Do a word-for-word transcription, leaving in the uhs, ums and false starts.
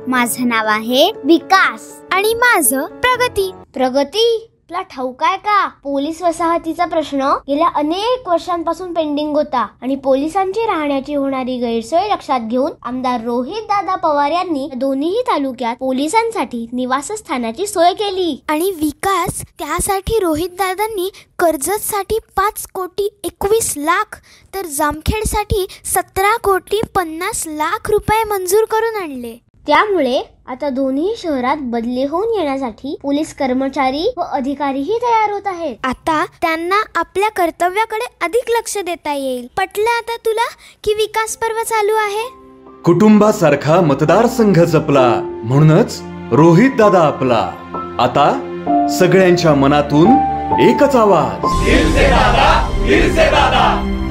माझं नाव आहे विकास आणि माझं प्रगती. प्रगती, तुला ठाऊक आहे का, पोलीस वसाहतीचा प्रश्न गेल्या अनेक वर्षांपासून पेंडिंग होता आणि पोलिसांची राहण्याची होणारी गैरसोय लक्षात घेऊन आमदार रोहित दादा पवार यांनी दोन्ही तालुक्यात पोलिसांसाठी निवासस्थानाची सोय केली. आणि विकास, त्यासाठी रोहित दादांनी कर्जत साठी पाच कोटी एकवीस लाख तर जामखेड साठी सतरा कोटी पन्नास लाख रुपये मंजूर करून आणले. त्यामुळे आता दोन्ही शहरात बदली होऊन येण्यासाठी पोलीस कर्मचारी व अधिकारीही तयार होत आहेत. आता त्यांना आपल्या कर्तव्याकडे अधिक लक्ष देता येईल. पटलं आता तुला की विकास पर्व चालू आहे? कुटुंबासारखा मतदारसंघ जपला म्हणूनच रोहित दादा आपला. आता सगळ्यांच्या मनातून एकच आवाज, फिर से दादा, फिर से दादा.